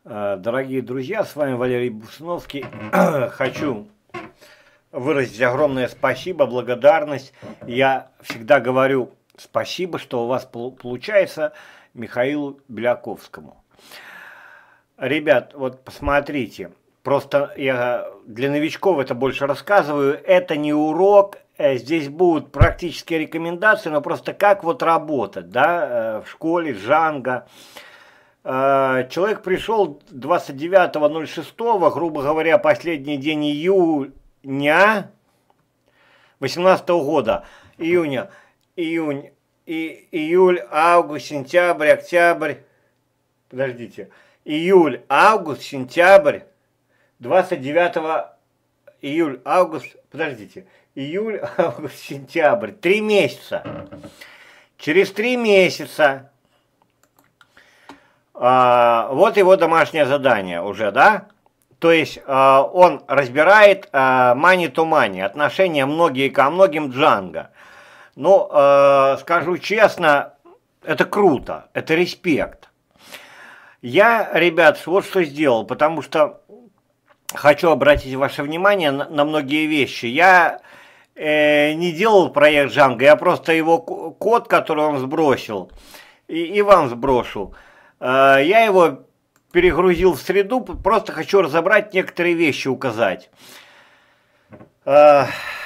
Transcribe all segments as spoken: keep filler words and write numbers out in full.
Дорогие друзья, с вами Валерий Бусиновский. Хочу выразить огромное спасибо, благодарность. Я всегда говорю спасибо, что у вас получается, Михаилу Беляковскому. Ребят, вот посмотрите, просто я для новичков это больше рассказываю. Это не урок, здесь будут практические рекомендации, но просто как вот работать, да, в школе, Django. Человек пришел двадцать девятого ноль шестого, грубо говоря, последний день июня две тысячи восемнадцатого года, июня, июнь, и, июль, август, сентябрь, октябрь, подождите, июль, август, сентябрь, двадцать девятого июль, август, подождите, июль, август, сентябрь, три месяца. Через три месяца Uh, вот его домашнее задание уже, да? То есть uh, он разбирает uh, money to money, отношения многие ко многим Django. Ну, uh, скажу честно, это круто, это респект. Я, ребят, вот что сделал, потому что хочу обратить ваше внимание на, на многие вещи. Я э, не делал проект Django, я просто его код, который он сбросил, и, и вам сброшу. Я его перегрузил в среду, просто хочу разобрать некоторые вещи, указать. То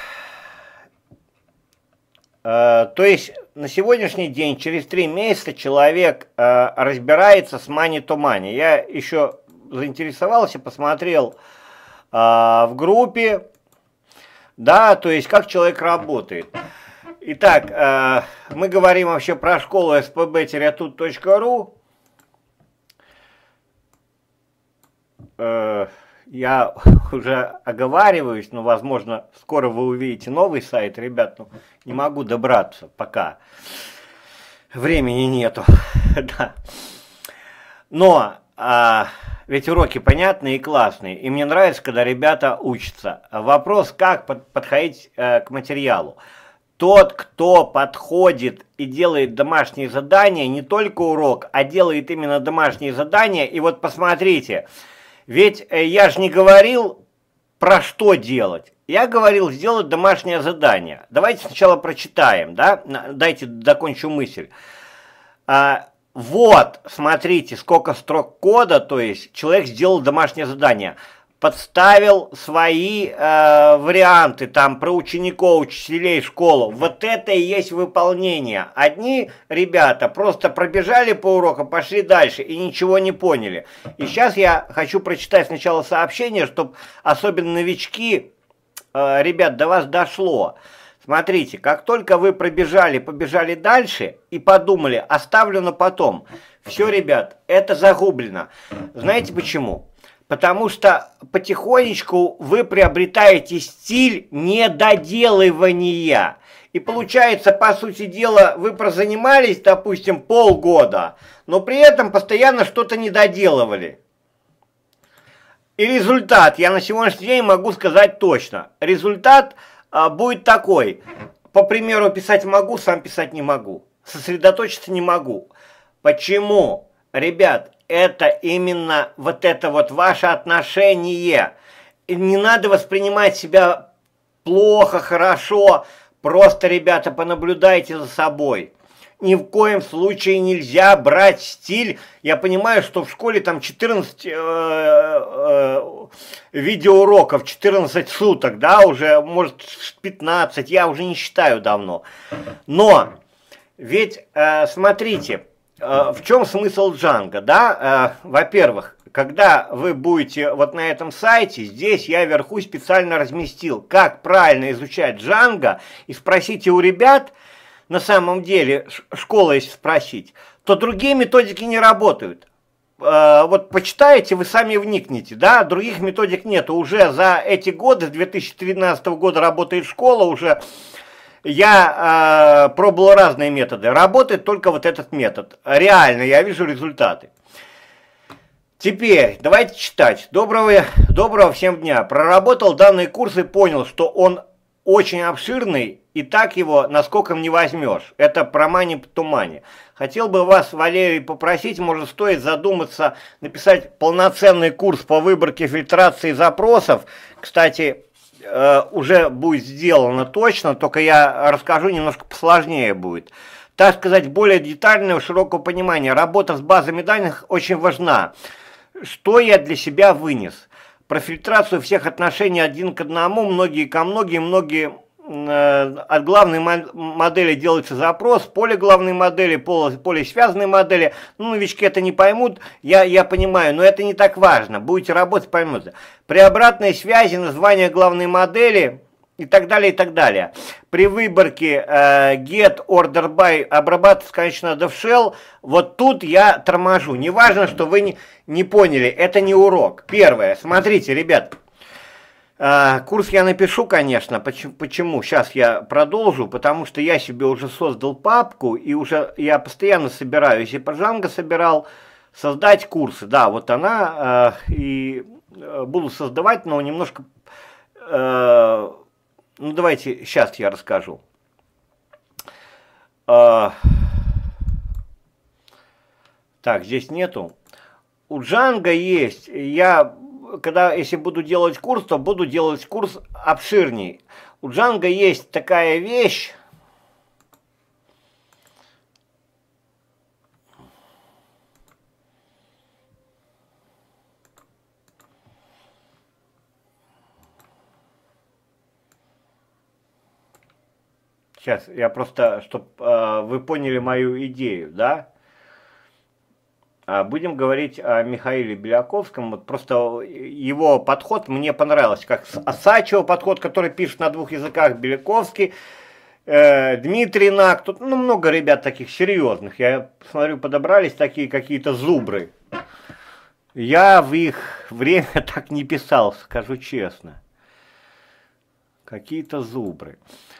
есть на сегодняшний день, через три месяца, человек разбирается с money to money. Я еще заинтересовался, посмотрел в группе, да, то есть как человек работает. Итак, мы говорим вообще про школу эс пэ бэ тут точка ру. Я уже оговариваюсь, но, возможно, скоро вы увидите новый сайт, ребят, ну, не могу добраться пока, времени нету, да. Но а, ведь уроки понятные и классные, и мне нравится, когда ребята учатся. Вопрос, как под, подходить а, к материалу. Тот, кто подходит и делает домашние задания, не только урок, а делает именно домашние задания, и вот посмотрите. Ведь я же не говорил, про что делать. Я говорил сделать домашнее задание. Давайте сначала прочитаем, да? Дайте докончу мысль. А, вот, смотрите, сколько строк кода, то есть человек сделал домашнее задание. Подставил свои э, варианты там про учеников, учителей, школу. Вот это и есть выполнение. Одни ребята просто пробежали по урокам, пошли дальше и ничего не поняли. И сейчас я хочу прочитать сначала сообщение, чтобы особенно новички, э, ребят, до вас дошло. Смотрите, как только вы пробежали, побежали дальше и подумали, оставлю на потом. Все, ребят, это загублено. Знаете почему? Потому что потихонечку вы приобретаете стиль недоделывания. И получается, по сути дела, вы прозанимались, допустим, полгода, но при этом постоянно что-то недоделывали. И результат, я на сегодняшний день могу сказать точно. Результат а, будет такой. По примеру, писать могу, сам писать не могу. Сосредоточиться не могу. Почему? Ребят, это именно вот это вот ваше отношение. И не надо воспринимать себя плохо, хорошо. Просто, ребята, понаблюдайте за собой. Ни в коем случае нельзя брать стиль. Я понимаю, что в школе там четырнадцать э, э, видеоуроков, четырнадцать суток, да, уже, может, пятнадцать, я уже не считаю давно. Но, ведь, э, смотрите, в чем смысл Django, да? Во-первых, когда вы будете вот на этом сайте, здесь я вверху специально разместил, как правильно изучать Django, и спросите у ребят, на самом деле, школа если спросить, то другие методики не работают. Вот почитаете, вы сами вникнете, да, других методик нету. Уже за эти годы, с две тысячи тринадцатого года работает школа, уже... Я э, пробовал разные методы. Работает только вот этот метод. Реально, я вижу результаты. Теперь, давайте читать. Доброго, доброго всем дня. Проработал данный курс и понял, что он очень обширный, и так его наскоком не возьмешь. Это про мани to money. Хотел бы вас, Валерий, попросить, может, стоит задуматься, написать полноценный курс по выборке, фильтрации запросов. Кстати, э, уже будет сделано точно, только я расскажу, немножко посложнее будет. Так сказать, более детального, широкого понимания. Работа с базами данных очень важна. Что я для себя вынес? Про фильтрацию всех отношений один к одному, многие ко многим, многие э, от главной модели делается запрос, поле главной модели, поле, поле связанной модели. Ну, новички это не поймут, я, я понимаю, но это не так важно. Будете работать, поймете. При обратной связи название главной модели и так далее, и так далее. При выборке э, get, order by, обрабатывать, конечно, DevShell, вот тут я торможу. Не важно, что вы не, не поняли, это не урок. Первое, смотрите, ребят, э, курс я напишу, конечно, почему, почему, сейчас я продолжу, потому что я себе уже создал папку, и уже я постоянно собираю, если по Django собирал, создать курсы, да, вот она, э, и э, буду создавать, но немножко... Э, Ну, давайте, сейчас я расскажу. А, так, здесь нету. У Django есть. Я, когда, если буду делать курс, то буду делать курс обширней. У Django есть такая вещь. Сейчас, я просто, чтобы э, вы поняли мою идею, да? А будем говорить о Михаиле Беляковском. Вот просто его подход мне понравился. Как Осачева подход, который пишет на двух языках, Беляковский, э, Дмитрий Нак. Тут ну, много ребят таких серьезных. Я смотрю, подобрались такие какие-то зубры. Я в их время так не писал, скажу честно. Какие-то зубры.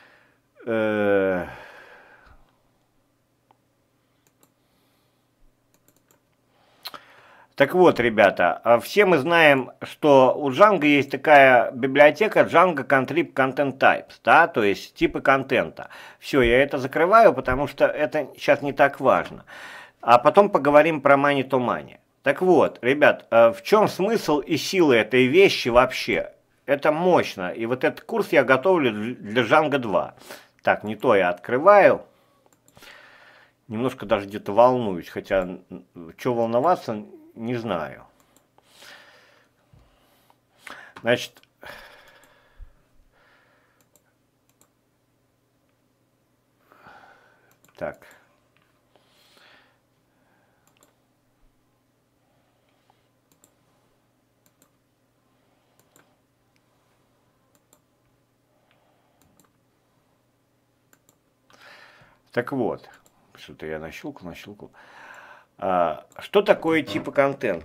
Так вот, ребята, все мы знаем, что у Django есть такая библиотека Django Contrib Content Types, да, то есть типы контента. Все, я это закрываю, потому что это сейчас не так важно. А потом поговорим про money to money. Так вот, ребят, в чем смысл и сила этой вещи вообще? Это мощно, и вот этот курс я готовлю для Django два. Так, не то я открываю. Немножко даже где-то волнуюсь, хотя что волноваться, не знаю. Значит, так. Так вот, что-то я нащелкал, нащелкал. А, что такое типы контента?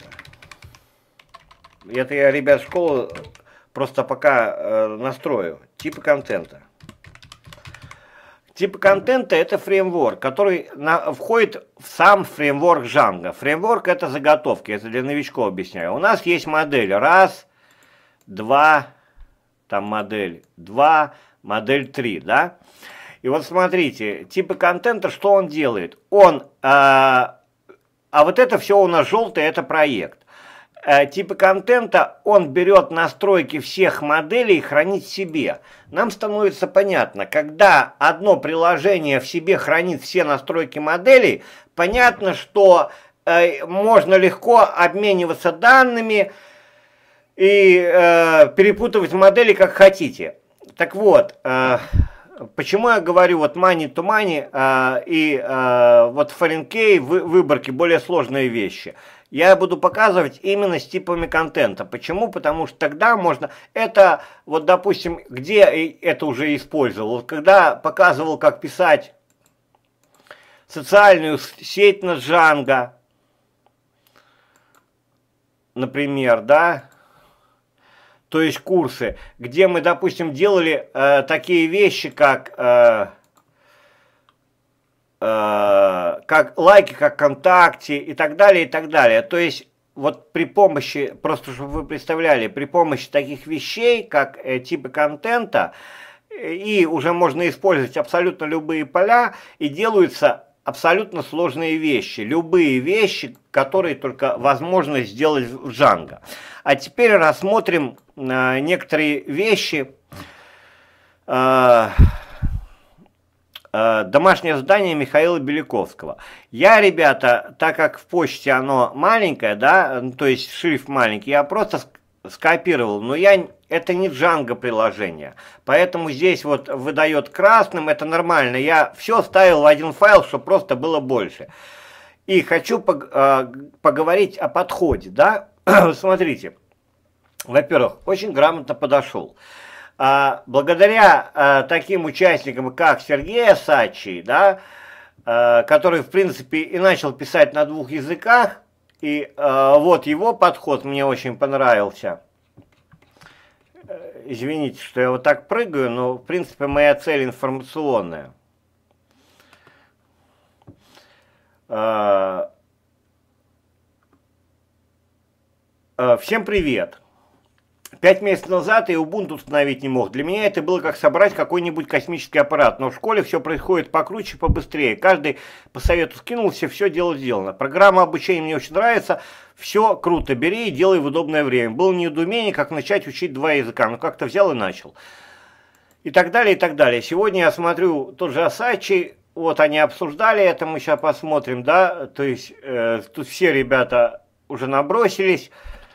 Это я, ребят, школу просто пока э, настрою. Типы контента. Типы контента это фреймворк, который на, входит в сам фреймворк Django. Фреймворк это заготовки, это для новичков объясняю. У нас есть модель раз, два, там модель два, модель три, да? И вот смотрите, типы контента, что он делает? Он, а, а вот это все у нас желтое, это проект. А, типы контента, он берет настройки всех моделей и хранит в себе. Нам становится понятно, когда одно приложение в себе хранит все настройки моделей, понятно, что э, можно легко обмениваться данными и э, перепутывать модели как хотите. Так вот, э, почему я говорю вот money to money э, и э, вот foreign key, вы, выборки, более сложные вещи. Я буду показывать именно с типами контента. Почему? Потому что тогда можно... Это, вот допустим, где это уже использовал? Когда показывал, как писать социальную сеть на Django, например, да? То есть курсы, где мы, допустим, делали э, такие вещи, как, э, э, как лайки, как ВКонтакте и так далее, и так далее. То есть вот при помощи, просто чтобы вы представляли, при помощи таких вещей, как э, типы контента, и уже можно использовать абсолютно любые поля, и делаются абсолютно сложные вещи. Любые вещи, которые только возможно сделать в Django. А теперь рассмотрим э, некоторые вещи. Э, э, домашнее задание Михаила Беляковского. Я, ребята, так как в почте оно маленькое, да, то есть шрифт маленький, я просто скопировал, но я, это не Django приложение, поэтому здесь вот выдает красным, это нормально, я все ставил в один файл, чтобы просто было больше. И хочу пог э, поговорить о подходе, да, смотрите, во-первых, очень грамотно подошел. А, благодаря а, таким участникам, как Сергей Осадчий, да, а, который, в принципе, и начал писать на двух языках, и э, вот его подход мне очень понравился. Извините, что я вот так прыгаю, но в принципе моя цель информационная. Э, э, всем привет. Пять месяцев назад я Ubuntu установить не мог. Для меня это было как собрать какой-нибудь космический аппарат. Но в школе все происходит покруче, побыстрее. Каждый по совету скинулся, все дело сделано. Программа обучения мне очень нравится. Все круто, бери и делай в удобное время. Было недоумение, как начать учить два языка. Но как-то взял и начал. И так далее, и так далее. Сегодня я смотрю тот же Осадчий. Вот они обсуждали это, мы сейчас посмотрим, да. То есть э, тут все ребята уже набросились.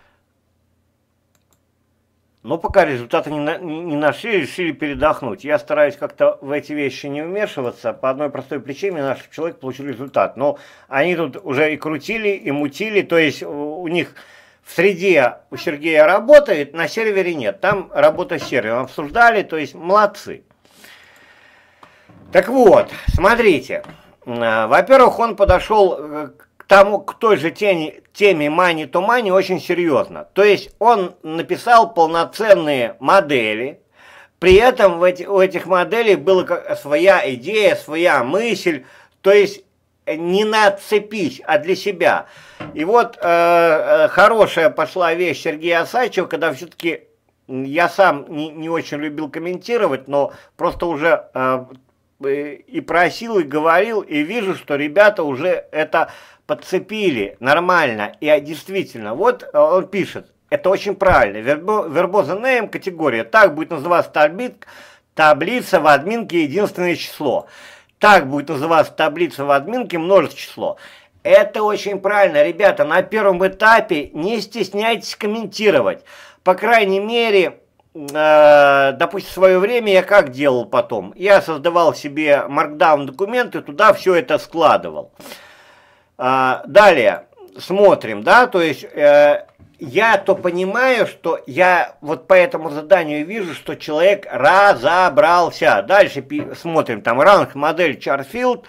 Но пока результаты не, на, не нашли, решили передохнуть. Я стараюсь как-то в эти вещи не вмешиваться. По одной простой причине наш человек получил результат. Но они тут уже и крутили, и мутили. То есть у них в среде у Сергея работает, на сервере нет. Там работа с сервером. Обсуждали, то есть молодцы. Так вот, смотрите. Во-первых, он подошел к тому, к той же теме, теме money to money очень серьезно. То есть он написал полноценные модели, при этом в эти, у этих моделей была своя идея, своя мысль, то есть не на цепись, а для себя. И вот э, хорошая пошла вещь Сергея Осадчего, когда все-таки я сам не, не очень любил комментировать, но просто уже э, и просил, и говорил, и вижу, что ребята уже это подцепили нормально. И действительно, вот он пишет, это очень правильно. Verbose name категория. Так будет называться таблица, таблица в админке единственное число. Так будет называться таблица в админке множество число. Это очень правильно, ребята. На первом этапе не стесняйтесь комментировать. По крайней мере, э, допустим, в свое время я как делал потом? Я создавал себе markdown документы, туда все это складывал. А, далее смотрим, да, то есть э, я то понимаю, что я вот по этому заданию вижу, что человек разобрался. Дальше смотрим, там ранг, модель, Charfield,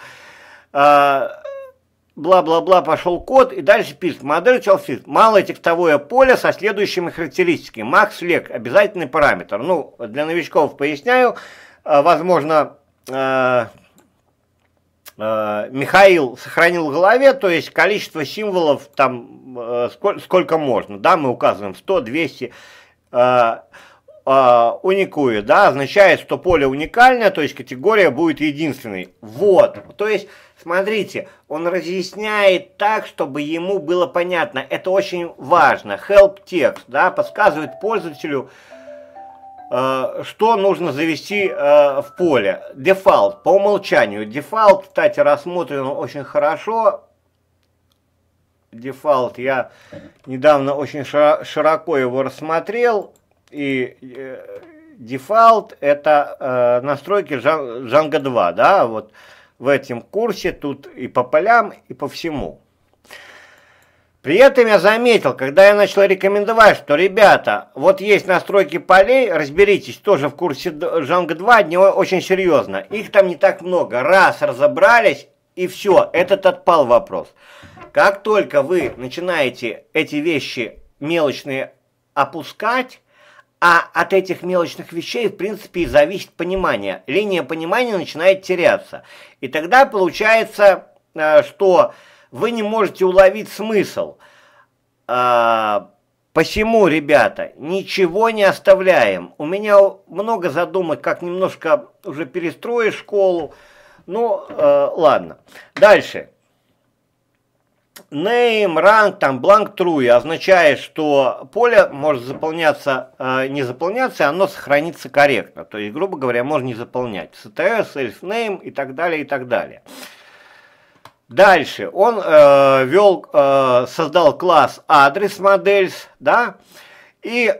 бла-бла-бла, э, пошел код, и дальше пишет, модель Charfield, малое текстовое поле со следующими характеристиками, max flag, обязательный параметр. Ну, для новичков поясняю, э, возможно, э, Михаил сохранил в голове, то есть количество символов там э, сколько, сколько можно, да, мы указываем сто, двести, э, э, уникует, да, означает, что поле уникальное, то есть категория будет единственной. Вот, то есть, смотрите, он разъясняет так, чтобы ему было понятно, это очень важно, help text, да, подсказывает пользователю, что нужно завести э, в поле. Дефолт, по умолчанию. Дефолт, кстати, рассмотрен очень хорошо. Дефолт, я недавно очень широко его рассмотрел. И э, дефолт это э, настройки Django два. Да, вот в этом курсе тут и по полям, и по всему. При этом я заметил, когда я начал рекомендовать, что, ребята, вот есть настройки полей, разберитесь, тоже в курсе Django два, они очень серьезно. Их там не так много. Раз разобрались, и все, этот отпал вопрос. Как только вы начинаете эти вещи мелочные опускать, а от этих мелочных вещей, в принципе, и зависит понимание. Линия понимания начинает теряться. И тогда получается, что... вы не можете уловить смысл. А, Посему, ребята, ничего не оставляем. У меня много задумок, как немножко уже перестроить школу. Ну, э, ладно. Дальше. Name, rank, там, blank true означает, что поле может заполняться, э, не заполняться, оно сохранится корректно. То есть, грубо говоря, можно не заполнять. си ти эс, self-name и так далее, и так далее. Дальше. Он э, вел, э, создал класс адрес models, да, и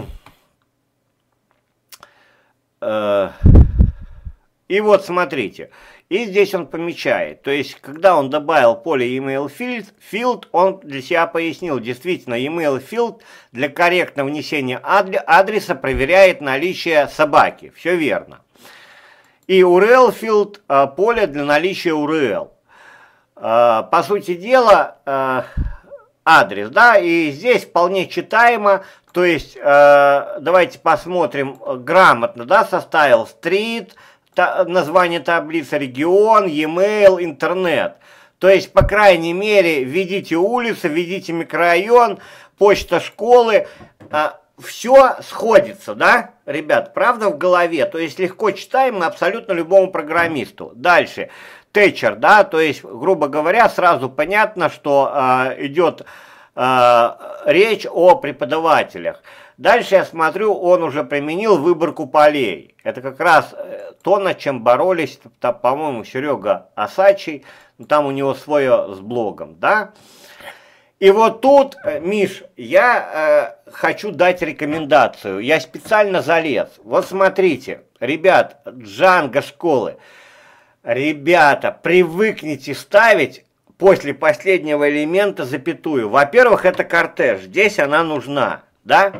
э, и вот смотрите. И здесь он помечает, то есть, когда он добавил поле email field, field, он для себя пояснил, действительно, email field для корректного внесения адреса проверяет наличие собаки, все верно. И ю ар эл field, поле для наличия ю ар эл. По сути дела, адрес, да, и здесь вполне читаемо, то есть, давайте посмотрим, грамотно, да, составил street, название таблицы, регион, e-mail, интернет. То есть, по крайней мере, введите улицу, введите микрорайон, почта школы. Все сходится, да, ребят, правда в голове. То есть, легко читаемо абсолютно любому программисту. Дальше. Teacher, да, то есть, грубо говоря, сразу понятно, что э, идет э, речь о преподавателях. Дальше я смотрю, он уже применил выборку полей. Это как раз то, над чем боролись, по-моему, Серега Осадчий, там у него свое с блогом, да. И вот тут, Миш, я э, хочу дать рекомендацию. Я специально залез. Вот смотрите, ребят, Django школы. Ребята, привыкните ставить после последнего элемента запятую. Во-первых, это кортеж. Здесь она нужна, да?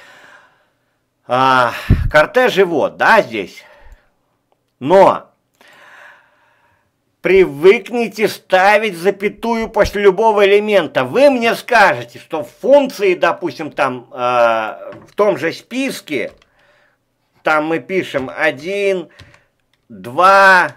А, кортежи вот, да, здесь. Но привыкните ставить запятую после любого элемента. Вы мне скажете, что в функции, допустим, там э, в том же списке, там мы пишем один, два,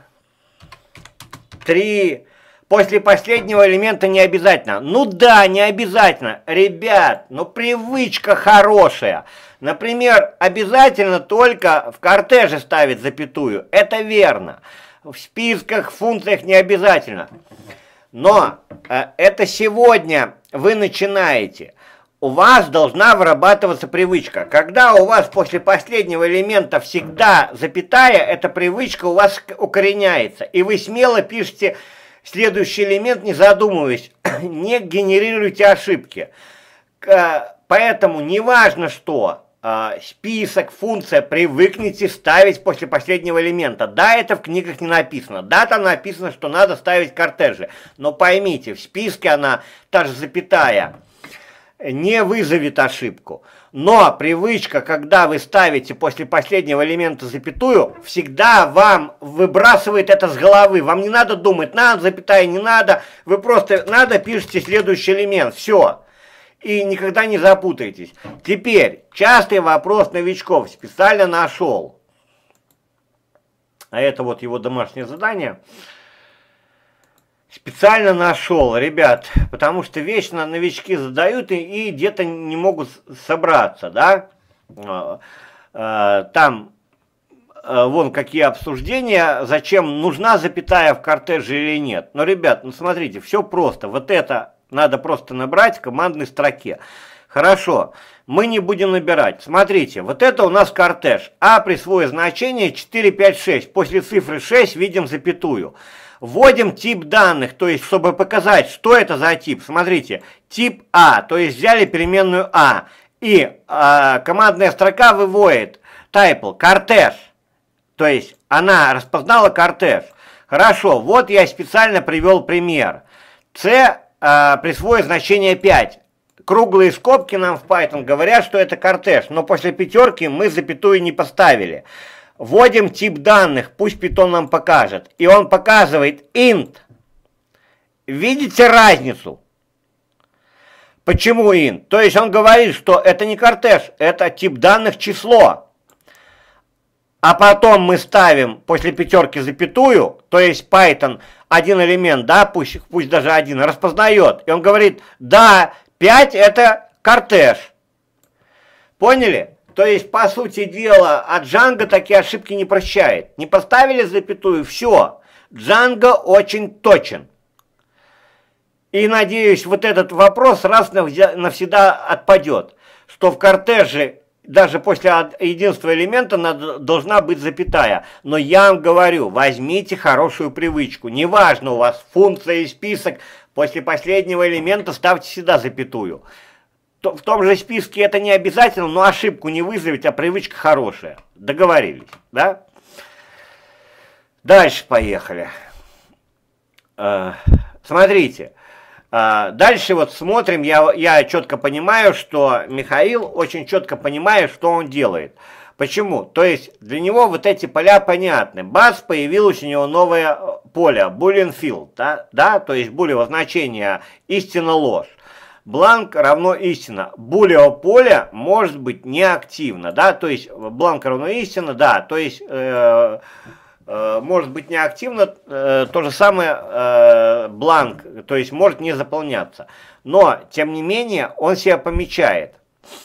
три. После последнего элемента не обязательно. Ну да, не обязательно. Ребят, ну привычка хорошая. Например, обязательно только в кортеже ставить запятую. Это верно. В списках, в функциях не обязательно. Но э, это сегодня вы начинаете. У вас должна вырабатываться привычка. Когда у вас после последнего элемента всегда запятая, эта привычка у вас укореняется. И вы смело пишете следующий элемент, не задумываясь, не генерируйте ошибки. Поэтому неважно что, список, функция, привыкните ставить после последнего элемента. Да, это в книгах не написано. Да, там написано, что надо ставить кортежи. Но поймите, в списке она, та же запятая, не вызовет ошибку. Но привычка, когда вы ставите после последнего элемента запятую, всегда вам выбрасывает это с головы. Вам не надо думать, надо, запятая, не надо. Вы просто надо, пишите следующий элемент. Все. И никогда не запутаетесь. Теперь, частый вопрос новичков. Специально нашел. А это вот его домашнее задание. Специально нашел, ребят, потому что вечно новички задают и, и где-то не могут собраться, да. Там вон какие обсуждения, зачем нужна запятая в кортеже или нет. Но, ребят, ну смотрите, все просто. Вот это надо просто набрать в командной строке. Хорошо, мы не будем набирать. Смотрите, вот это у нас кортеж. А присвоит значение четыре, пять, шесть. После цифры шесть видим запятую. Вводим тип данных, то есть, чтобы показать, что это за тип. Смотрите, тип А, то есть взяли переменную А. И э, командная строка выводит type, кортеж. То есть, она распознала кортеж. Хорошо, вот я специально привел пример. С э, присвоит значение пять. Круглые скобки нам в Python говорят, что это кортеж, но после пятерки мы запятую не поставили. Вводим тип данных, пусть Python нам покажет. И он показывает int. Видите разницу? Почему int? То есть он говорит, что это не кортеж, это тип данных число. А потом мы ставим после пятерки запятую, то есть Python один элемент, да, пусть, пусть даже один, распознает. И он говорит, да, пять это кортеж. Поняли? То есть, по сути дела, от Django такие ошибки не прощает. Не поставили запятую, все. Django очень точен. И, надеюсь, вот этот вопрос раз навсегда отпадет, что в кортеже даже после единства элемента надо, должна быть запятая. Но я вам говорю, возьмите хорошую привычку. Неважно, у вас функция и список, после последнего элемента ставьте сюда запятую. В том же списке это не обязательно, но ошибку не вызовет, а привычка хорошая. Договорились, да? Дальше поехали. Смотрите. Дальше вот смотрим, я, я четко понимаю, что Михаил очень четко понимает, что он делает. Почему? То есть для него вот эти поля понятны. Бац, появилось у него новое поле, boolean field, да? Да? То есть булево значение истина-ложь. Бланк равно истина. Булево поле может быть неактивно, да, то есть бланк равно истина, да, то есть э, э, может быть неактивно, э, то же самое э, бланк, то есть может не заполняться. Но, тем не менее, он себя помечает.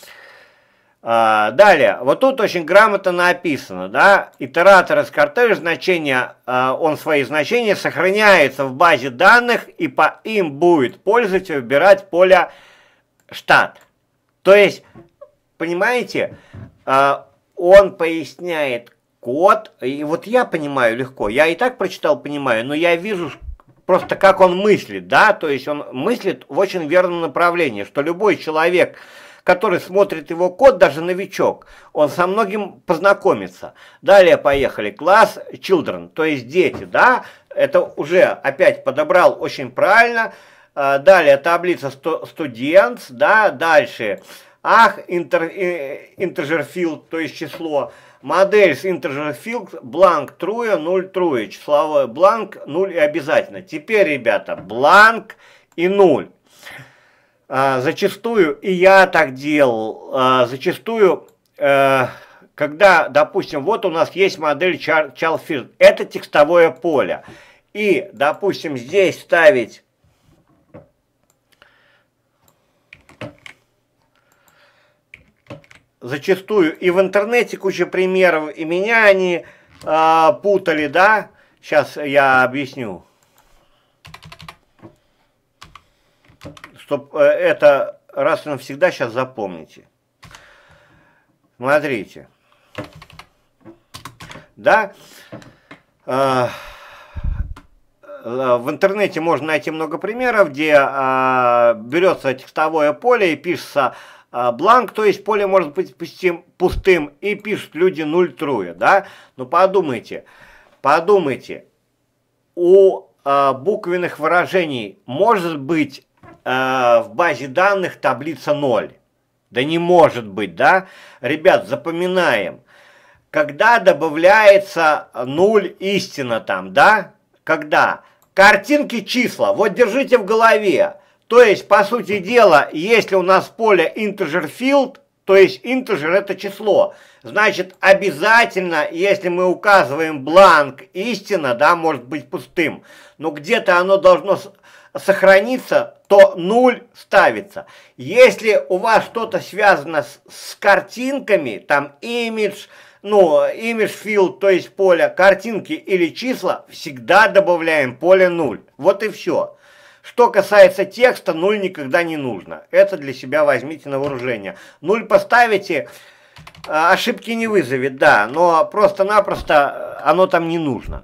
А, далее, вот тут очень грамотно написано, да, итератор из кортежа значения, а, он свои значения сохраняется в базе данных, и по им будет пользователь выбирать поле штат. То есть, понимаете, а, он поясняет код, и вот я понимаю легко, я и так прочитал, понимаю, но я вижу просто как он мыслит, да, то есть он мыслит в очень верном направлении, что любой человек, который смотрит его код, даже новичок, он со многим познакомится. Далее поехали. Класс children, то есть дети, да, это уже опять подобрал очень правильно. Далее таблица students, да, дальше. Ах, integer field, то есть число. Модель с integer field, blank true, null true, числовой blank, нуль и обязательно. Теперь, ребята, blank и нуль. А, зачастую, и я так делал, а, зачастую, а, когда, допустим, вот у нас есть модель child field, это текстовое поле, и, допустим, здесь ставить зачастую, и в интернете куча примеров, и меня они а, путали, да, сейчас я объясню. Чтобы это раз и навсегда сейчас запомните. Смотрите. Да? Э, в интернете можно найти много примеров, где э, берется текстовое поле и пишется э, бланк, то есть поле может быть пустым, пустым и пишут люди нуль true, да? Но подумайте, подумайте, у э, буквенных выражений может быть в базе данных таблица ноль. Да не может быть, да? Ребят, запоминаем. Когда добавляется нуль истина там, да? Когда? Картинки числа. Вот держите в голове. То есть, по сути дела, если у нас поле integer field, то есть integer это число, значит обязательно, если мы указываем бланк истина, да, может быть пустым, но где-то оно должно сохраниться, то нуль ставится. Если у вас что-то связано с, с картинками, там image, ну, image field, то есть поле картинки или числа, всегда добавляем поле нуль. Вот и все. Что касается текста, нуль никогда не нужно. Это для себя возьмите на вооружение. нуль поставите, ошибки не вызовет, да, но просто-напросто оно там не нужно.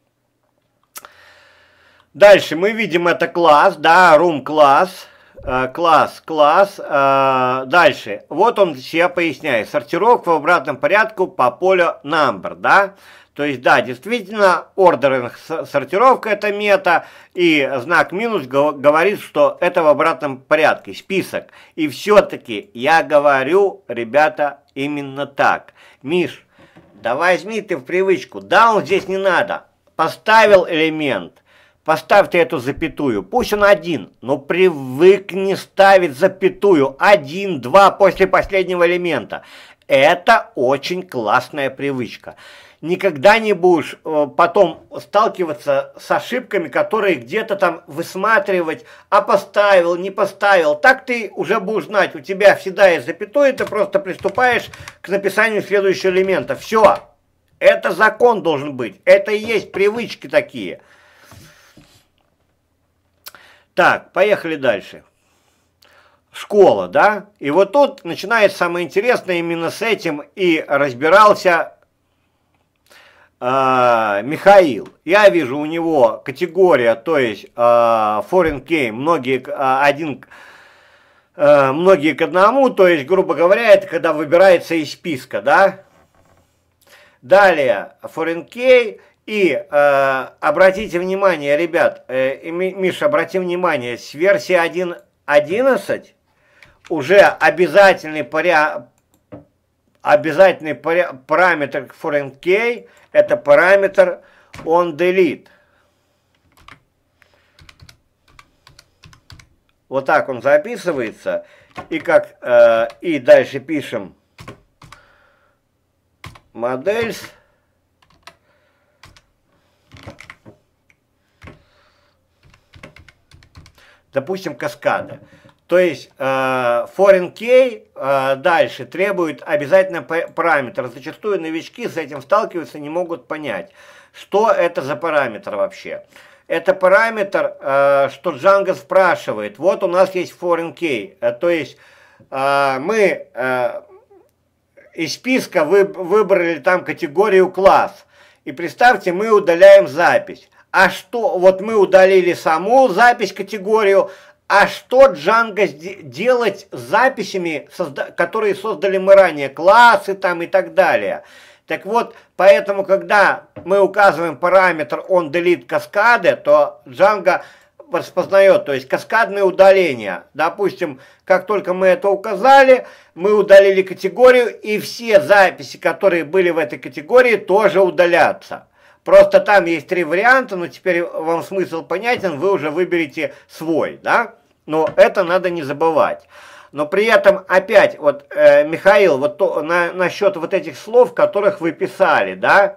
Дальше мы видим это класс, да, room класс, э, класс, класс. Э, дальше, вот он себя поясняет. Сортировка в обратном порядке по полю number, да. То есть, да, действительно, ордеринг сортировка это мета, и знак минус говорит, что это в обратном порядке, список. И все-таки я говорю, ребята, именно так. Миш, да возьми ты в привычку, да, он здесь не надо. Поставил элемент. Поставьте эту запятую, пусть он один, но привыкни ставить запятую один, два после последнего элемента. Это очень классная привычка. Никогда не будешь э, потом сталкиваться с ошибками, которые где-то там высматривать, а поставил, не поставил. Так ты уже будешь знать, у тебя всегда есть запятой, ты просто приступаешь к написанию следующего элемента. Все, это закон должен быть, это и есть привычки такие. Так, поехали дальше. Школа, да? И вот тут начинается самое интересное, именно с этим и разбирался Михаил. Я вижу у него категория, то есть foreign key, многие, один, многие к одному, то есть, грубо говоря, это когда выбирается из списка, да. Далее foreign key и э, обратите внимание, ребят, э, Миша, обрати внимание, с версии один точка одиннадцать уже обязательный порядок, обязательный параметр foreign key — это параметр onDelete. Вот так он записывается. И как э, и дальше пишем models. Допустим, каскада. То есть э, foreign key э, дальше требует обязательно параметр. Зачастую новички с этим сталкиваются, не могут понять, что это за параметр вообще. Это параметр, э, что Django спрашивает. Вот у нас есть foreign key. Э, то есть э, мы э, из списка вы, выбрали там категорию класс. И представьте, мы удаляем запись. А что, вот мы удалили саму запись, категорию. А что Django делать с записями, которые создали мы ранее, классы там и так далее? Так вот, поэтому, когда мы указываем параметр onDelete каскады, то Django распознает, то есть каскадное удаление. Допустим, как только мы это указали, мы удалили категорию, и все записи, которые были в этой категории, тоже удалятся. Просто там есть три варианта, но теперь вам смысл понятен, вы уже выберете свой, да? Но это надо не забывать. Но при этом опять, вот, э, Михаил, вот то, на, насчет вот этих слов, которых вы писали, да?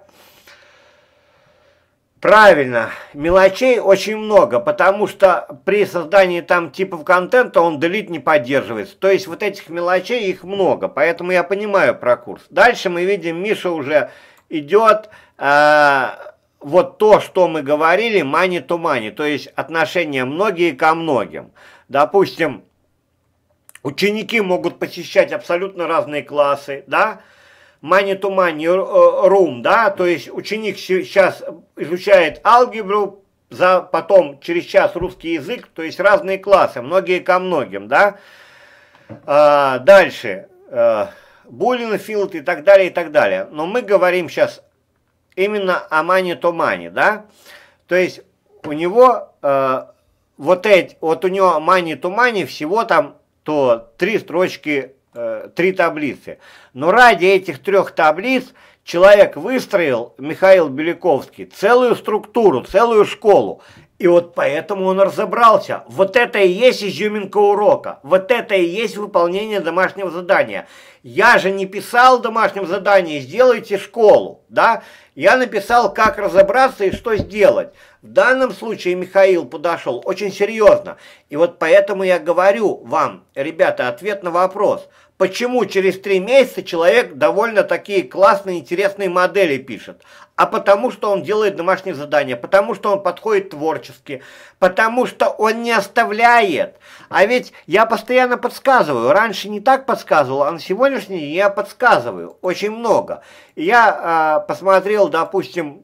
Правильно, мелочей очень много, потому что при создании там типов контента onDelete не поддерживается. То есть вот этих мелочей их много, поэтому я понимаю про курс. Дальше мы видим, Миша уже идет... Э, вот то, что мы говорили, money to money, то есть отношение многие ко многим. Допустим, ученики могут посещать абсолютно разные классы, да, money to money room, да, то есть ученик сейчас изучает алгебру, за, потом через час русский язык, то есть разные классы, многие ко многим, да. А, дальше, а, Boolean field и так далее, и так далее. Но мы говорим сейчас именно о money to money, да, то есть у него э, вот эти, вот у него money to money всего там то три строчки, э, три таблицы, но ради этих трех таблиц человек выстроил, Михаил Беляковский, целую структуру, целую школу, и вот поэтому он разобрался. Вот это и есть изюминка урока, вот это и есть выполнение домашнего задания. Я же не писал домашнее задание, сделайте школу, да? Я написал, как разобраться и что сделать. В данном случае Михаил подошел очень серьезно. И вот поэтому я говорю вам, ребята, ответ на вопрос. Почему через три месяца человек довольно такие классные, интересные модели пишет? А потому что он делает домашние задания, потому что он подходит творчески, потому что он не оставляет. А ведь я постоянно подсказываю. Раньше не так подсказывал, а на сегодняшний день я подсказываю очень много. Я э, посмотрел, допустим,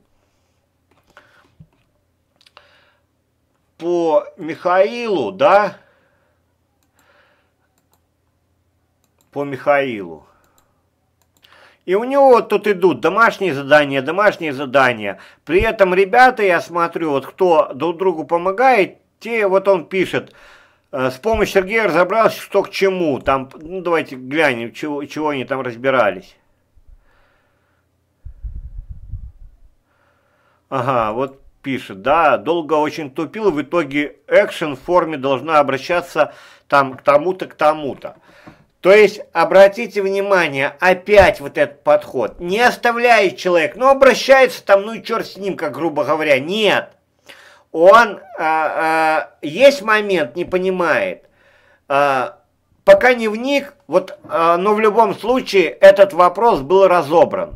по Михаилу, да, по Михаилу. И у него вот тут идут домашние задания, домашние задания. При этом ребята, я смотрю, вот кто друг другу помогает, те, вот он пишет, с помощью Сергея разобрался, что к чему. Там, ну давайте глянем, чего, чего они там разбирались. Ага, вот пишет, да, долго очень тупил, в итоге экшен в форме должна обращаться там к тому-то, к тому-то. То есть, обратите внимание, опять вот этот подход. Не оставляет человек, ну, обращается там, ну и черт с ним, как грубо говоря. Нет. Он, а, а, есть момент, не понимает. А, пока не вник, вот, а, но в любом случае этот вопрос был разобран.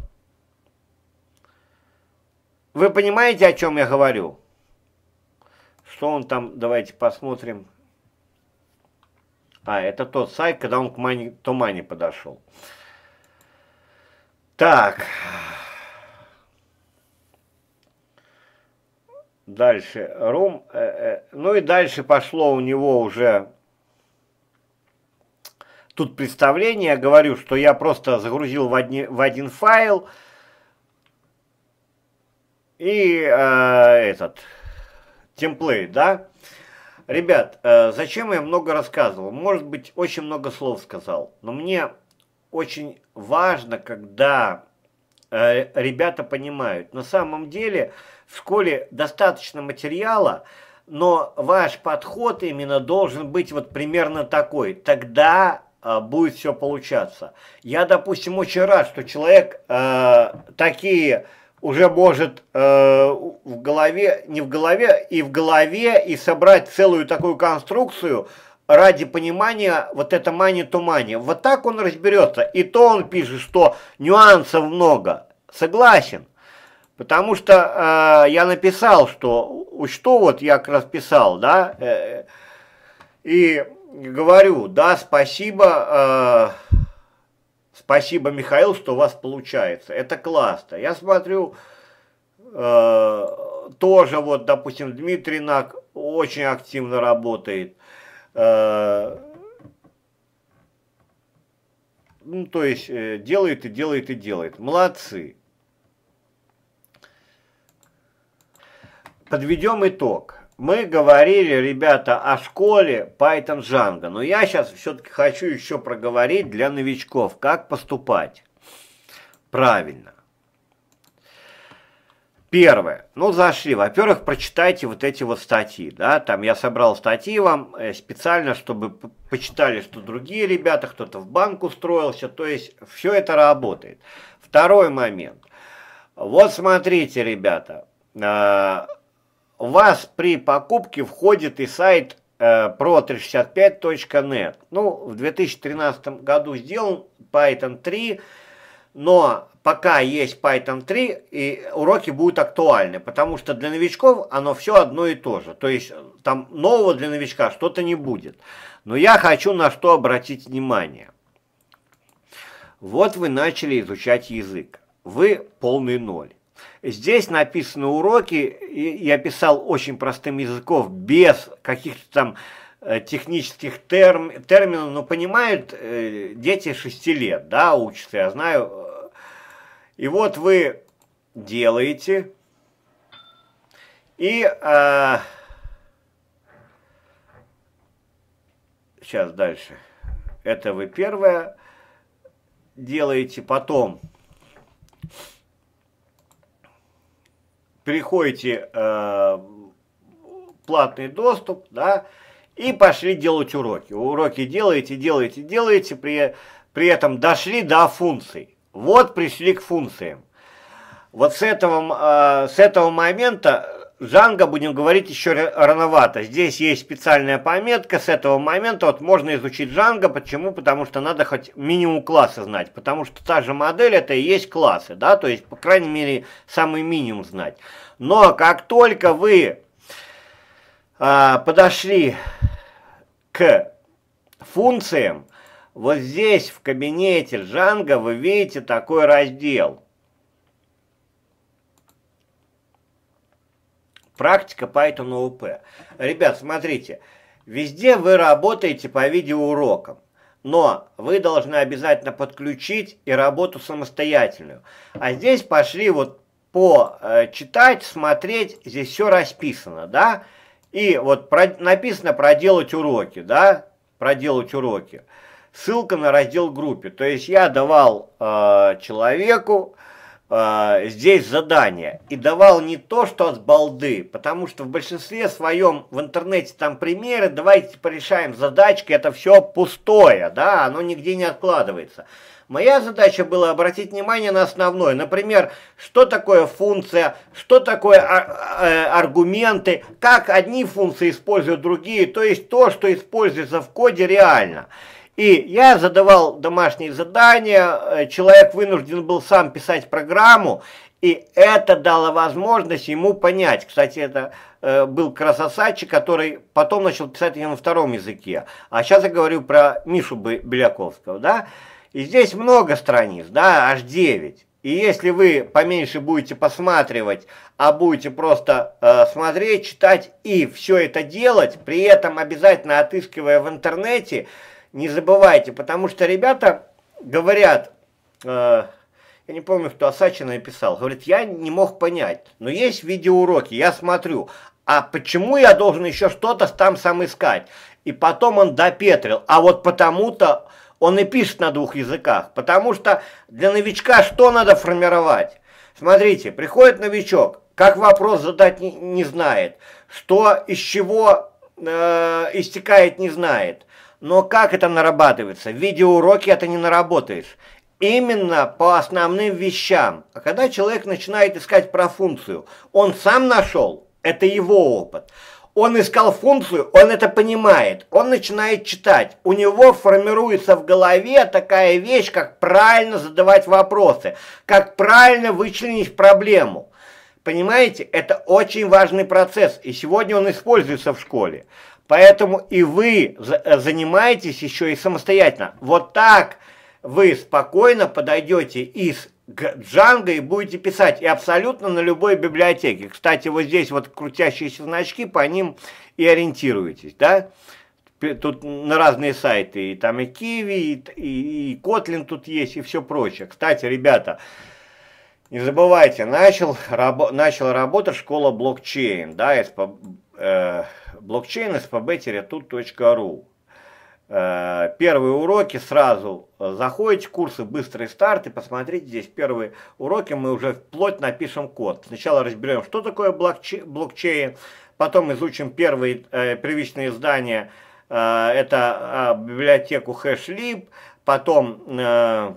Вы понимаете, о чем я говорю? Что он там, давайте посмотрим. А, это тот сайт, когда он к Мане, Тумане подошел. Так. Дальше. Рум. Э, э, ну и дальше пошло у него уже... Тут представление. Я говорю, что я просто загрузил в, одни, в один файл. И э, этот... Темплейт, да? Ребят, э, зачем я много рассказывал? Может быть, очень много слов сказал. Но мне очень важно, когда э, ребята понимают. На самом деле в школе достаточно материала, но ваш подход именно должен быть вот примерно такой. Тогда э, будет все получаться. Я, допустим, очень рад, что человек э, такие... уже может э, в голове, не в голове, и в голове, и собрать целую такую конструкцию ради понимания вот это мани-то-мани. Вот так он разберется. И то он пишет, что нюансов много. Согласен. Потому что э, я написал, что, что вот я как раз писал, да, э, и говорю, да, спасибо, э, спасибо, Михаил, что у вас получается. Это классно. Я смотрю, э, тоже вот, допустим, Дмитрий Нак очень активно работает. Э, ну, то есть, э, делает и делает и делает. Молодцы. Подведем итог. Мы говорили, ребята, о школе Python Django, но я сейчас все-таки хочу еще проговорить для новичков, как поступать правильно. Первое. Ну, зашли. Во-первых, прочитайте вот эти вот статьи, да, там я собрал статьи вам специально, чтобы почитали, что другие ребята, кто-то в банк устроился, то есть все это работает. Второй момент. Вот смотрите, ребята, у вас при покупке входит и сайт э, про триста шестьдесят пять точка нет. Ну, в две тысячи тринадцатом году сделан Python три, но пока есть Python три, и уроки будут актуальны, потому что для новичков оно все одно и то же. То есть там нового для новичка что-то не будет. Но я хочу на что обратить внимание. Вот вы начали изучать язык. Вы полный ноль. Здесь написаны уроки, я писал очень простым языком, без каких-то там технических терм, терминов, но понимают дети шести лет, да, учатся, я знаю. И вот вы делаете, и а, сейчас дальше, это вы первое делаете, потом переходите э, платный доступ, да, и пошли делать уроки. Уроки делаете, делаете, делаете, при, при этом дошли до функций. Вот пришли к функциям. Вот с этого, э, с этого момента Django, будем говорить, еще рановато. Здесь есть специальная пометка, с этого момента вот можно изучить Django. Почему? Потому что надо хоть минимум класса знать. Потому что та же модель это и есть классы, да, то есть, по крайней мере, самый минимум знать. Но как только вы а, подошли к функциям, вот здесь в кабинете Django вы видите такой раздел. Практика Python о о пи. Ребят, смотрите, везде вы работаете по видеоурокам, но вы должны обязательно подключить и работу самостоятельную. А здесь пошли вот по э, читать, смотреть, здесь все расписано, да? И вот про, написано проделать уроки, да? Проделать уроки. Ссылка на раздел группе. То есть я давал э, человеку э, здесь задание. И давал не то, что от балды, потому что в большинстве своем в интернете там примеры, давайте порешаем задачки, это все пустое, да, оно нигде не откладывается. Моя задача была обратить внимание на основное. Например, что такое функция, что такое аргументы, как одни функции используют другие, то есть то, что используется в коде реально. И я задавал домашние задания, человек вынужден был сам писать программу, и это дало возможность ему понять. Кстати, это э, был Красосачи, который потом начал писать ее на втором языке. А сейчас я говорю про Мишу Беляковского, да. И здесь много страниц, да, аж девять. И если вы поменьше будете посматривать, а будете просто э, смотреть, читать и все это делать, при этом обязательно отыскивая в интернете, не забывайте, потому что ребята говорят, э, я не помню, кто Асачи написал, говорит, я не мог понять, но есть видеоуроки, я смотрю, а почему я должен еще что-то там сам искать? И потом он допетрил, а вот потому-то он и пишет на двух языках, потому что для новичка что надо формировать? Смотрите, приходит новичок, как вопрос задать не, не знает, что из чего э, истекает не знает, но как это нарабатывается? В видеоуроке это не наработаешь. Именно по основным вещам. А когда человек начинает искать про функцию, он сам нашел, это его опыт. Он искал функцию, он это понимает, он начинает читать. У него формируется в голове такая вещь, как правильно задавать вопросы, как правильно вычленить проблему. Понимаете, это очень важный процесс, и сегодня он используется в школе. Поэтому и вы занимаетесь еще и самостоятельно. Вот так вы спокойно подойдете из Django и будете писать, и абсолютно на любой библиотеке. Кстати, вот здесь вот крутящиеся значки, по ним и ориентируетесь, да? Тут на разные сайты, и там и Kiwi, и, и, и Kotlin тут есть, и все прочее. Кстати, ребята, не забывайте, начал, рабо, начала работать школа блокчейн, да, СП, э, блокчейн эс пэ бэ тут точка ру. Первые уроки сразу заходите, курсы «Быстрый старт» и посмотрите, здесь первые уроки, мы уже вплоть напишем код. Сначала разберем, что такое блокчейн, потом изучим первые э, первичные издания, э, это э, библиотеку HashLib, потом, э,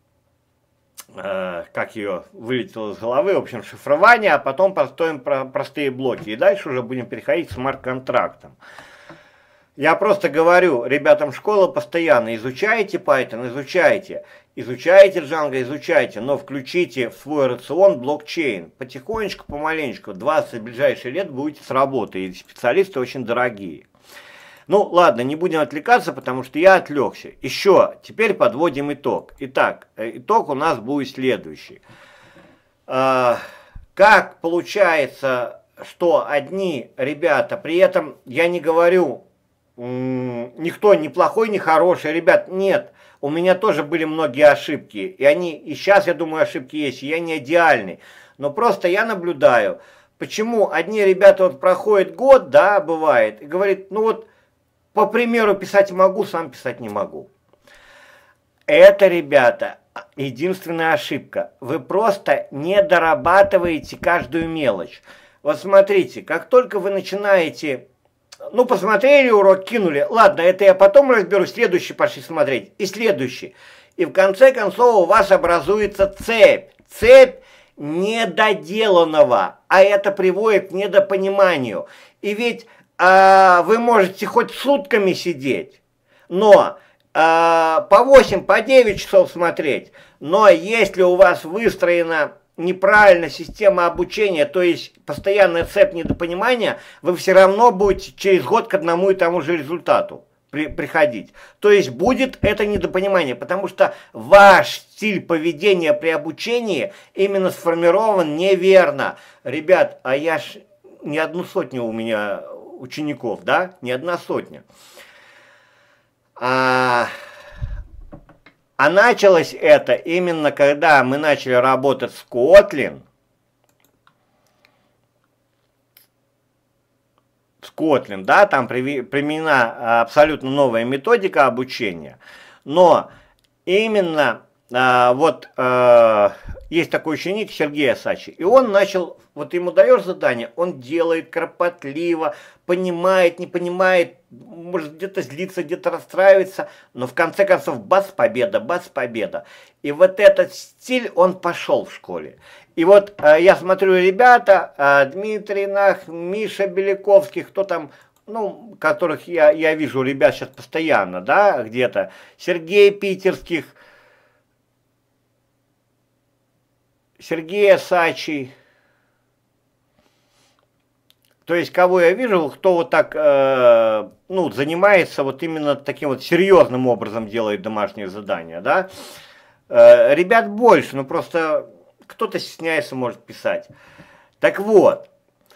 э, как ее вылетело из головы, в общем, шифрование, а потом построим про простые блоки. И дальше уже будем переходить к смарт-контрактам. Я просто говорю ребятам школы постоянно, изучайте Python, изучайте, изучайте Django, изучайте, но включите в свой рацион блокчейн. Потихонечку, помаленечку, двадцать ближайших лет будете с работы, и специалисты очень дорогие. Ну ладно, не будем отвлекаться, потому что я отвлекся. Еще, теперь подводим итог. Итак, итог у нас будет следующий. А, как получается, что одни ребята, при этом я не говорю... Никто не плохой, не хороший, ребят, нет. У меня тоже были многие ошибки, и они, и сейчас, я думаю, ошибки есть, и я не идеальный. Но просто я наблюдаю, почему одни ребята вот проходят год, да, бывает, и говорит, ну вот, по примеру писать могу, сам писать не могу. Это, ребята, единственная ошибка. Вы просто не дорабатываете каждую мелочь. Вот смотрите, как только вы начинаете... Ну, посмотрели урок, кинули. Ладно, это я потом разберу, следующий пошли смотреть. И следующий. И в конце концов у вас образуется цепь. Цепь недоделанного. А это приводит к недопониманию. И ведь а, вы можете хоть сутками сидеть, но а, по восемь, по девять часов смотреть. Но если у вас выстроена... неправильная система обучения, то есть постоянная цепь недопонимания, вы все равно будете через год к одному и тому же результату при, приходить. То есть будет это недопонимание, потому что ваш стиль поведения при обучении именно сформирован неверно. Ребят, а я ж не одну сотню у меня учеников, да? Не одна сотня. А... А началось это именно когда мы начали работать с Kotlin. С Kotlin, да, там применена абсолютно новая методика обучения. Но именно а, вот а, есть такой ученик Сергей Асачи, и он начал, вот ему даешь задание, он делает кропотливо, понимает, не понимает, может где-то злиться, где-то расстраивается, но в конце концов, бац, победа, бац, победа. И вот этот стиль, он пошел в школе. И вот а, я смотрю, ребята, а, Дмитрий Нах, Миша Беляковский, кто там, ну, которых я, я вижу ребят сейчас постоянно, да, где-то, Сергей Питерских, Сергей Асачий, то есть кого я вижу, кто вот так, э, ну, занимается вот именно таким вот серьезным образом делает домашние задания, да, э, ребят больше, ну просто кто-то стесняется, может писать. Так вот,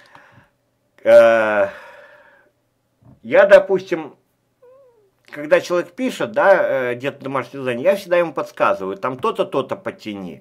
э, я, допустим, когда человек пишет, да, где-то домашнее задание, я всегда ему подсказываю, там то-то, то-то подтяни.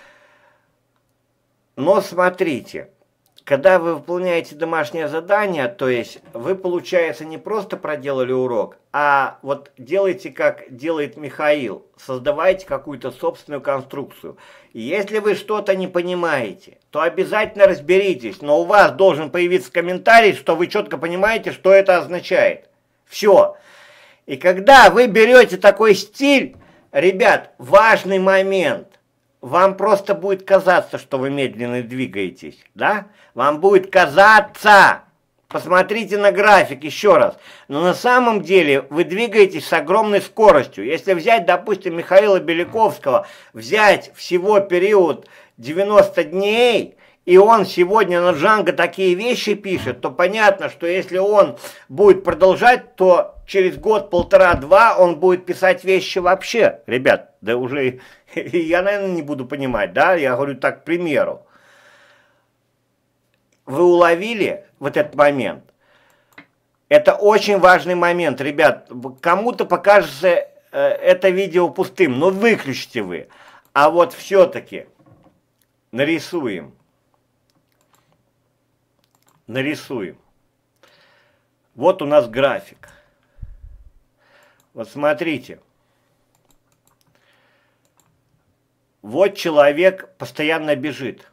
Но смотрите, когда вы выполняете домашнее задание, то есть вы, получается, не просто проделали урок, а вот делаете, как делает Михаил, создавайте какую-то собственную конструкцию. И если вы что-то не понимаете, то обязательно разберитесь, но у вас должен появиться комментарий, что вы четко понимаете, что это означает. Все. И когда вы берете такой стиль, ребят, важный момент. Вам просто будет казаться, что вы медленно двигаетесь, да? Вам будет казаться. Посмотрите на график еще раз. Но на самом деле вы двигаетесь с огромной скоростью. Если взять, допустим, Михаила Беляковского, взять всего период девяносто дней, и он сегодня на Django такие вещи пишет, то понятно, что если он будет продолжать, то через год, полтора-два он будет писать вещи вообще. Ребят, да уже я, наверное, не буду понимать, да, я говорю так, к примеру. Вы уловили вот этот момент? Это очень важный момент, ребят. Кому-то покажется э, это видео пустым, но выключите вы. А вот все-таки нарисуем. Нарисуем. Вот у нас график. Вот смотрите. Вот человек постоянно бежит.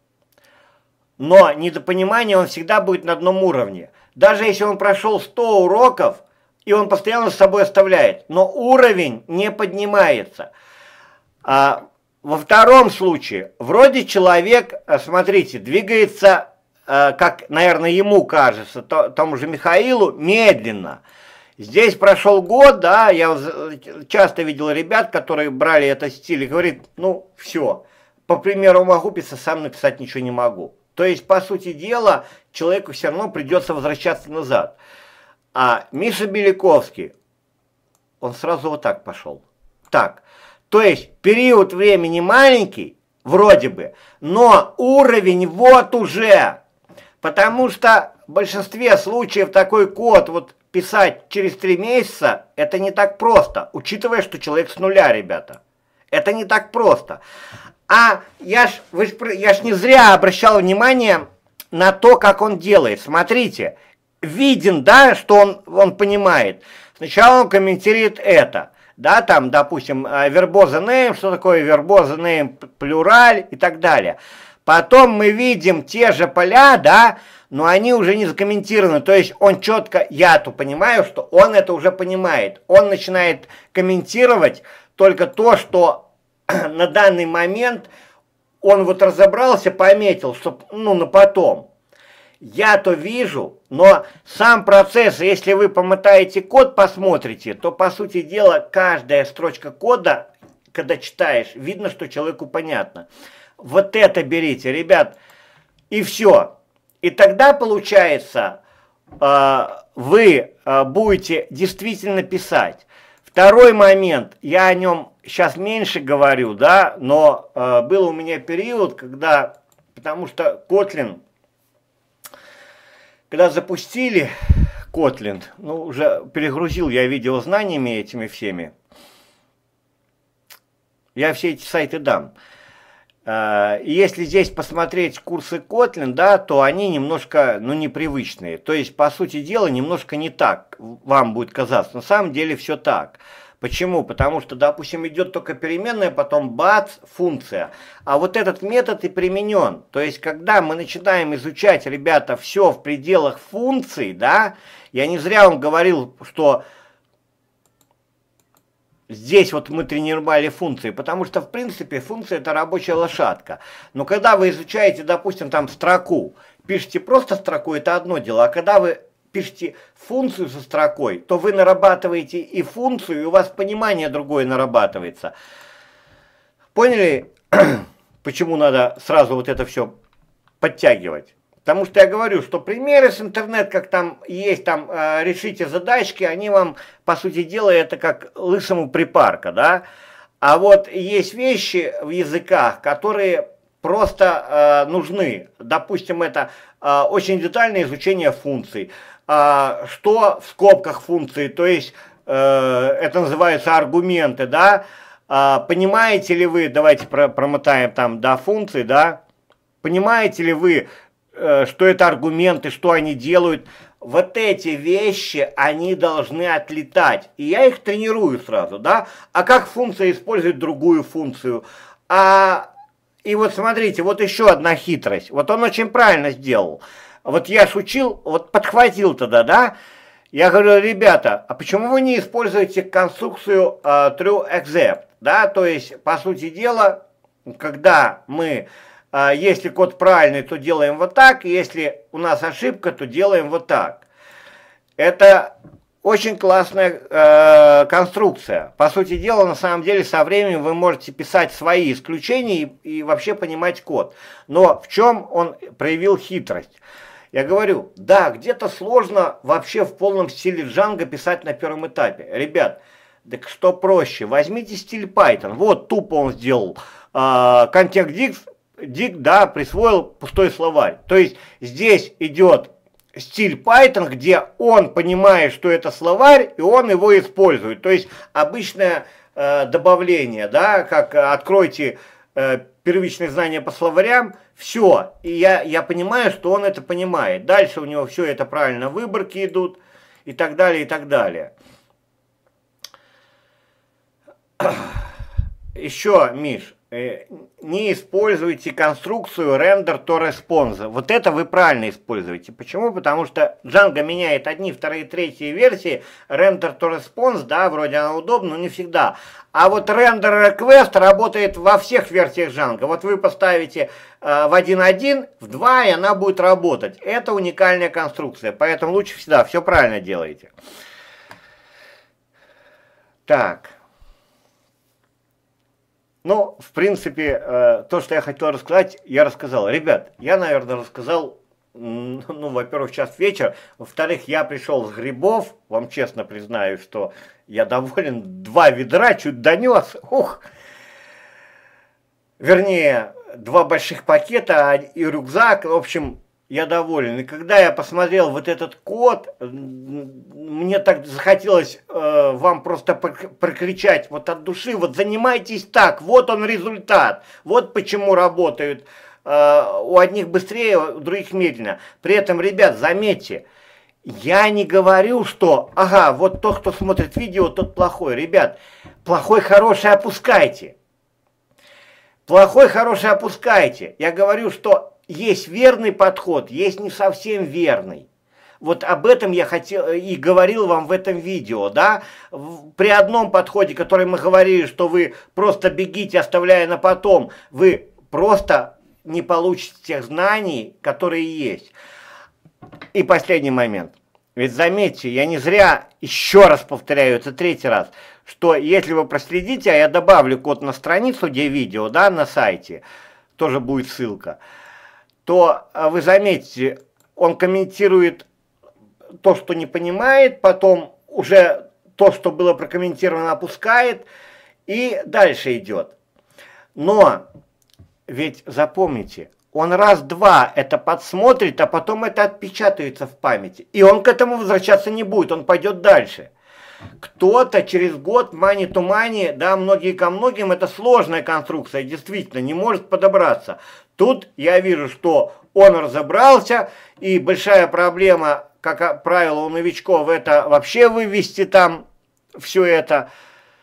Но недопонимание он всегда будет на одном уровне. Даже если он прошел сто уроков, и он постоянно с собой оставляет, но уровень не поднимается. А во втором случае, вроде человек, смотрите, двигается, как, наверное, ему кажется, тому же Михаилу, медленно. Здесь прошел год, да, я часто видел ребят, которые брали этот стиль и говорит, ну, все, по примеру могу писать, сам написать ничего не могу. То есть, по сути дела, человеку все равно придется возвращаться назад. А Миша Беляковский, он сразу вот так пошел. Так, то есть, период времени маленький, вроде бы, но уровень вот уже. Потому что в большинстве случаев такой код вот писать через три месяца, это не так просто, учитывая, что человек с нуля, ребята. Это не так просто. А я ж, вы ж, я ж не зря обращал внимание на то, как он делает. Смотрите, виден, да, что он, он понимает. Сначала он комментирует это. Да, там, допустим, вербоза name, что такое вербоза name, плюраль и так далее. Потом мы видим те же поля, да, но они уже не закомментированы. То есть он четко, я-то понимаю, что он это уже понимает. Он начинает комментировать только то, что на данный момент он вот разобрался, пометил, что, ну, на потом. Я-то вижу, но сам процесс, если вы помотаете код, посмотрите, то, по сути дела, каждая строчка кода, когда читаешь, видно, что человеку понятно. Вот это берите, ребят, и все. И тогда, получается, вы будете действительно писать. Второй момент, я о нем сейчас меньше говорю, да, но был у меня период, когда, потому что Kotlin, когда запустили Kotlin, ну, уже перегрузил я видео знаниями этими всеми, я все эти сайты дам. Если здесь посмотреть курсы Kotlin, да, то они немножко, ну, непривычные. То есть, по сути дела, немножко не так вам будет казаться. На самом деле все так. Почему? Потому что, допустим, идет только переменная, потом бац, функция. А вот этот метод и применен. То есть, когда мы начинаем изучать, ребята, все в пределах функций, да, я не зря вам говорил, что здесь вот мы тренировали функции, потому что, в принципе, функция это рабочая лошадка. Но когда вы изучаете, допустим, там строку, пишете просто строку, это одно дело, а когда вы пишете функцию со строкой, то вы нарабатываете и функцию, и у вас понимание другое нарабатывается. Поняли, почему надо сразу вот это все подтягивать? Потому что я говорю, что примеры с интернет, как там есть, там э, решите задачки, они вам, по сути дела, это как лысому припарка, да? А вот есть вещи в языках, которые просто э, нужны. Допустим, это э, очень детальное изучение функций. Э, что в скобках функции, то есть э, это называются аргументы, да? Э, понимаете ли вы, давайте про, промотаем там до функций, да? Понимаете ли вы, что это аргументы, что они делают? Вот эти вещи, они должны отлетать. И я их тренирую сразу, да? А как функция использует другую функцию? А, и вот смотрите, вот еще одна хитрость. Вот он очень правильно сделал. Вот я шучил, вот подхватил тогда, да? Я говорю, ребята, а почему вы не используете конструкцию uh, TrueExcept? Да, то есть, по сути дела, когда мы... Если код правильный, то делаем вот так. Если у нас ошибка, то делаем вот так. Это очень классная э, конструкция. По сути дела, на самом деле, со временем вы можете писать свои исключения и, и вообще понимать код. Но в чем он проявил хитрость? Я говорю, да, где-то сложно вообще в полном стиле Django писать на первом этапе. Ребят, так что проще? Возьмите стиль Python. Вот тупо он сделал. Э, контекст Дик, да, присвоил пустой словарь. То есть здесь идет стиль Python, где он понимает, что это словарь, и он его использует. То есть обычное э, добавление, да, как откройте э, первичные знания по словарям, все. И я, я понимаю, что он это понимает. Дальше у него все это правильно, выборки идут, и так далее, и так далее. Еще, Миш, не используйте конструкцию render to response. Вот это вы правильно используете. Почему? Потому что Django меняет одни, вторые, третьи версии. Render to response, да, вроде она удобна, но не всегда. А вот render request работает во всех версиях Django. Вот вы поставите э, в один точка один, в два, и она будет работать. Это уникальная конструкция. Поэтому лучше всегда все правильно делаете. Так. Ну, в принципе, э, то, что я хотел рассказать, я рассказал. Ребят, я, наверное, рассказал, ну, во-первых, сейчас вечер, во-вторых, я пришел с грибов, вам честно признаю, что я доволен, два ведра чуть донес, ух, вернее, два больших пакета и рюкзак, в общем, я доволен. И когда я посмотрел вот этот код, мне так захотелось э, вам просто прокричать вот от души, вот занимайтесь так, вот он результат, вот почему работают э, у одних быстрее, у других медленно. При этом, ребят, заметьте, я не говорю, что, ага, вот тот, кто смотрит видео, тот плохой. Ребят, плохой, хороший опускайте. Плохой, хороший опускайте. Я говорю, что есть верный подход, есть не совсем верный. Вот об этом я хотел и говорил вам в этом видео, да. При одном подходе, который мы говорили, что вы просто бегите, оставляя на потом, вы просто не получите тех знаний, которые есть. И последний момент. Ведь заметьте, я не зря, еще раз повторяю, это третий раз, что если вы проследите, а я добавлю код на страницу, где видео, да, на сайте, тоже будет ссылка, то вы заметите, он комментирует то, что не понимает, потом уже то, что было прокомментировано, опускает, и дальше идет. Но ведь запомните, он раз-два это подсмотрит, а потом это отпечатается в памяти. И он к этому возвращаться не будет, он пойдет дальше. Кто-то через год, money to money, да, многие ко многим, это сложная конструкция, действительно, не может подобраться. Тут я вижу, что он разобрался, и большая проблема, как правило, у новичков, это вообще вывести там все это.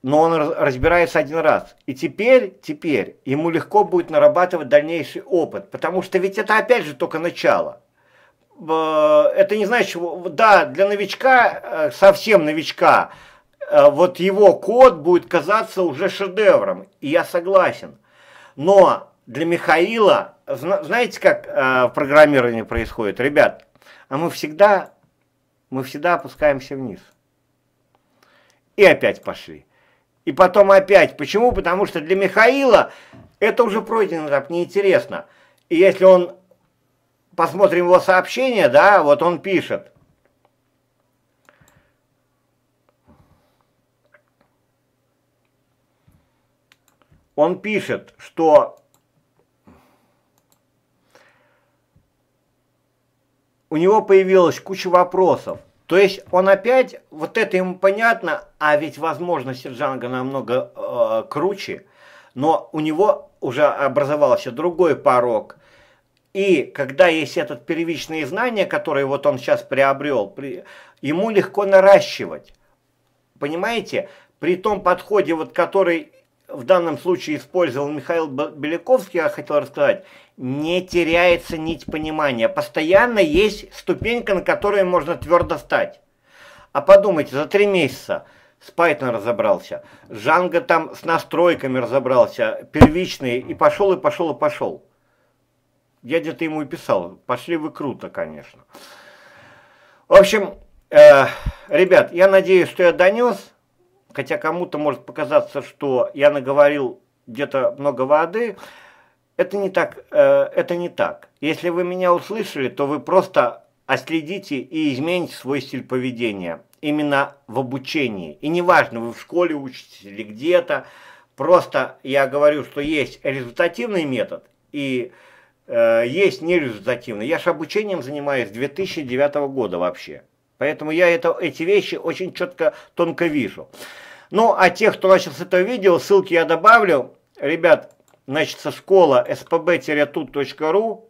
но он разбирается один раз. И теперь, теперь ему легко будет нарабатывать дальнейший опыт, потому что ведь это опять же только начало. Это не значит, да, для новичка, совсем новичка, вот его код будет казаться уже шедевром, и я согласен. Но для Михаила, знаете, как в программировании происходит, ребят, а мы всегда, мы всегда опускаемся вниз. И опять пошли. И потом опять. Почему? Потому что для Михаила это уже пройденный этап, неинтересно. И если он, посмотрим его сообщение, да, вот он пишет. Он пишет, что у него появилась куча вопросов. То есть он опять, вот это ему понятно, а ведь возможности Django намного э, круче, но у него уже образовался другой порог. И когда есть этот первичные знания, которые вот он сейчас приобрел, при, ему легко наращивать. Понимаете? При том подходе, вот, который в данном случае использовал Михаил Беляковский, я хотел рассказать, не теряется нить понимания. Постоянно есть ступенька, на которой можно твердо стать. А подумайте, за три месяца с Python разобрался, Django там с настройками разобрался, первичные, и пошел, и пошел, и пошел. Я где-то ему и писал, пошли вы круто, конечно. В общем, э, ребят, я надеюсь, что я донес. Хотя кому-то может показаться, что я наговорил где-то много воды. Это не так. Э, это не так. Если вы меня услышали, то вы просто отследите и измените свой стиль поведения. Именно в обучении. И неважно, вы в школе учитесь или где-то. Просто я говорю, что есть результативный метод и э, есть нерезультативный. Я же обучением занимаюсь с две тысячи девятого года вообще. Поэтому я это, эти вещи очень четко, тонко вижу. Ну, а тех, кто начал с этого видео, ссылки я добавлю. Ребят, значит, со школа эс пэ бэ тире тут точка ру.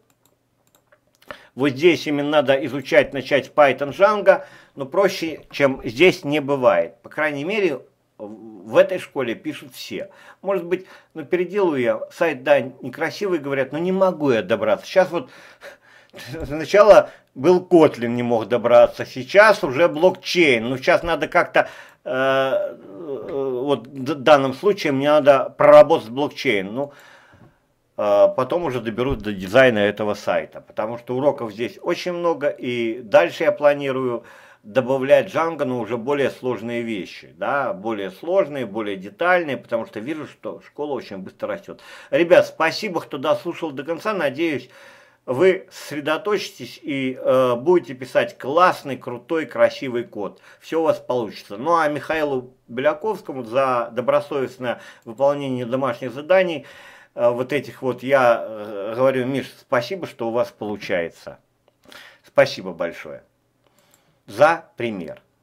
Вот здесь именно надо изучать, начать Python Django, но проще, чем здесь, не бывает. По крайней мере, в этой школе пишут все. Может быть, ну, переделаю я сайт, да, некрасивый, говорят, но не могу я добраться. Сейчас вот... Сначала был Kotlin, не мог добраться, сейчас уже блокчейн. Ну, сейчас надо как-то, э, вот в данном случае мне надо проработать блокчейн. Ну, э, потом уже доберусь до дизайна этого сайта, потому что уроков здесь очень много, и дальше я планирую добавлять Django, но уже более сложные вещи, да, более сложные, более детальные, потому что вижу, что школа очень быстро растет. Ребят, спасибо, кто дослушал до конца, надеюсь, вы сосредоточитесь и э, будете писать классный, крутой, красивый код. Все у вас получится. Ну а Михаилу Беляковскому за добросовестное выполнение домашних заданий, э, вот этих вот, я э, говорю, Миш, спасибо, что у вас получается. Спасибо большое за пример.